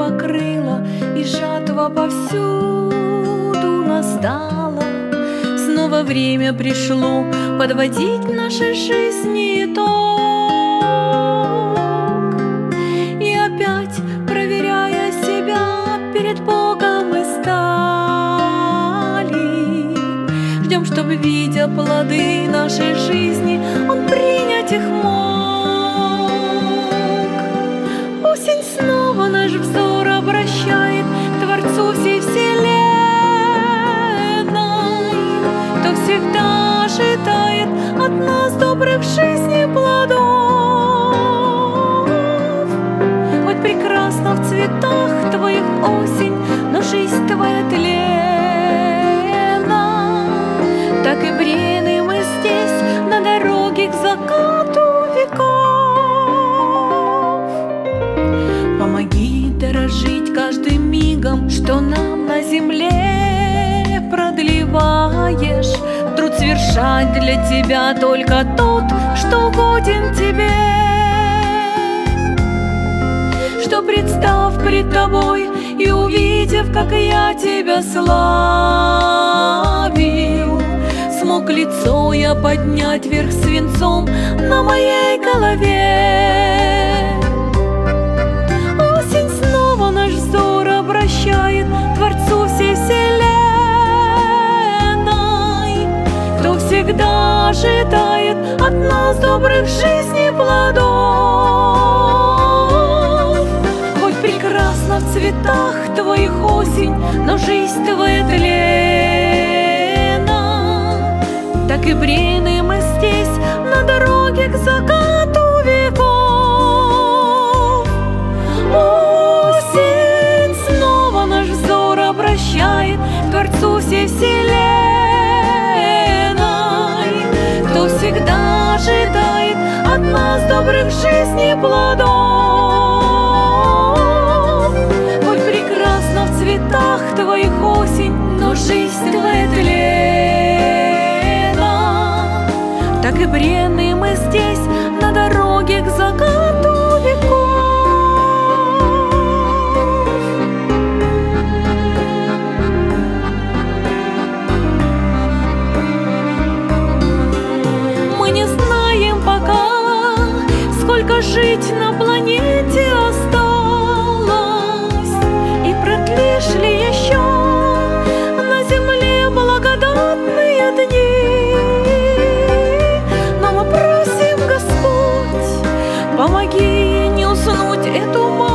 покрыла, и жатва повсюду настала. Снова время пришло подводить нашей жизни итог. И опять, проверяя себя, перед Богом мы стали. Ждем, чтобы, видя плоды нашей жизни, Он принять их мог. Осень снова наш взор обращает к Творцу всей вселенной, кто всегда ожидает от нас добрых жизни плодов. Хоть прекрасна в цветах твоих осень, но жизнь твоя тлена, так и брены мы здесь на дороге к закату веков. Помоги дорожить каждым мигом, что нам на земле продлеваешь. Труд совершать для тебя только тот, что угоден тебе. Что, представ пред тобой и увидев, как я тебя славил, смог лицо я поднять вверх свинцом на моей голове. Осень снова наш взор обращает к Творцу всей вселенной, кто всегда ожидает от нас добрых жизней плодов. Хоть прекрасна в цветах твоих осень, но жизнь твоя тлена, так и брены мы здесь на дороге к закату веков. Осень снова наш взор обращает к Творцу всей вселенной, кто всегда ожидает от нас добрых жизней плодов. Хоть прекрасна в цветах твоих осень, но жизнь твоя тлена, так и брены мы здесь на дороге к закату веков. Мы не знаем пока, сколько жить на планете осталось, и продлишь ли еще на земле благодатные дни. Но мы просим, Господь, помоги не уснуть эту